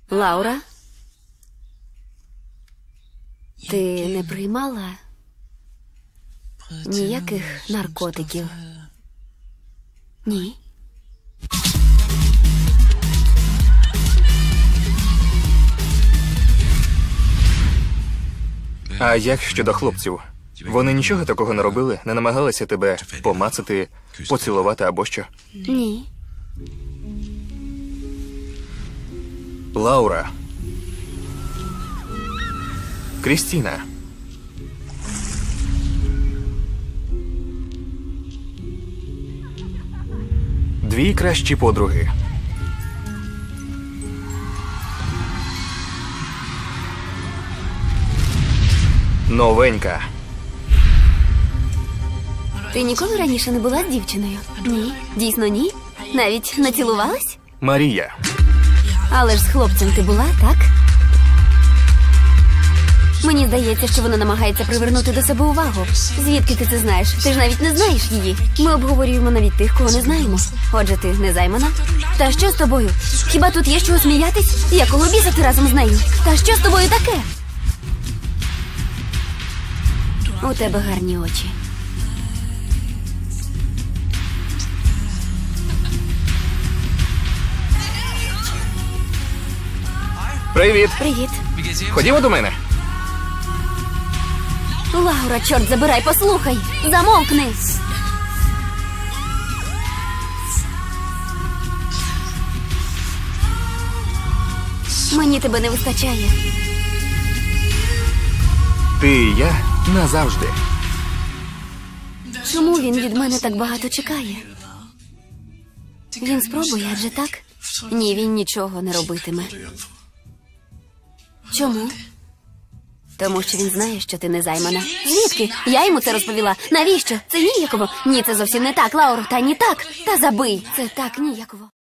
Лаура? Ти не приймала ніяких наркотиків? Ні? А як щодо хлопців? Вони нічого такого не робили? Не намагалися тебе помацати, поцілувати або що? Ні. Лаура. Крістіна. Дві кращі подруги. Новенька. Ти ніколи раніше не була з дівчиною? Ні. Дійсно ні? Навіть не цілувалась? Марія. Але ж з хлопцем ти була, так? Мені здається, що вона намагається привернути до себе увагу. Звідки ти це знаєш? Ти ж навіть не знаєш її. Ми обговорюємо навіть тих, кого не знаємо. Отже, ти не займана? Та що з тобою? Хіба тут є чого сміятись? Якого біса ти разом з нею? Та що з тобою таке? У тебе гарні очі. Привіт. Привіт. Ходімо до мене. Лаура, чорт забирай, послухай! Замовкни! Мені тебе не вистачає. Ти і я назавжди. Чому він від мене так багато чекає? Він спробує, адже так? Ні, він нічого не робитиме. Чому? Тому що він знає, що ти не займана. Звідки? Я йому це розповіла. Навіщо? Це ніяково. Ні, це зовсім не так, Лауро. Та ні так. Та забий. Це так ніяково.